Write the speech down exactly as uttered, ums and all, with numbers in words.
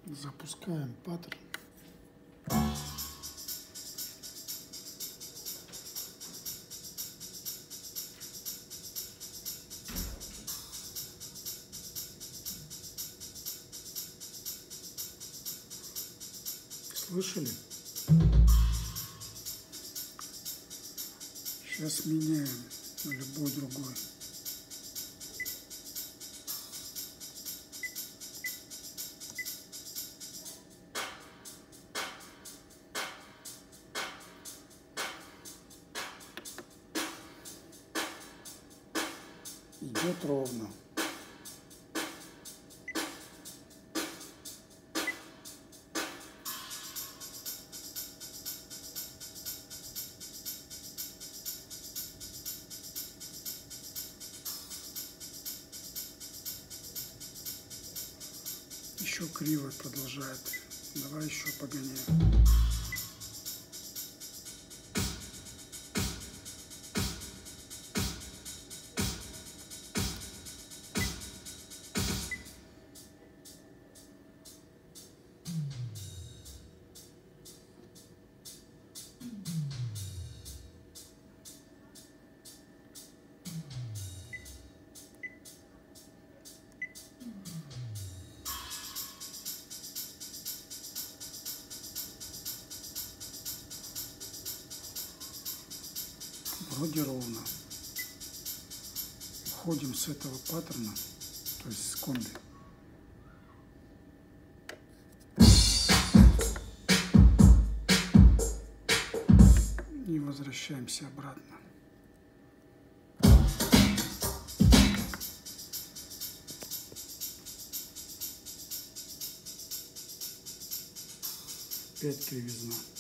Запускаем паттерн. Слышали? Сейчас меняем на любой другой. Идет ровно. Еще криво продолжает. Давай еще погоняем. Вроде ровно. Уходим с этого паттерна, то есть с комби. И возвращаемся обратно. Опять кривизна.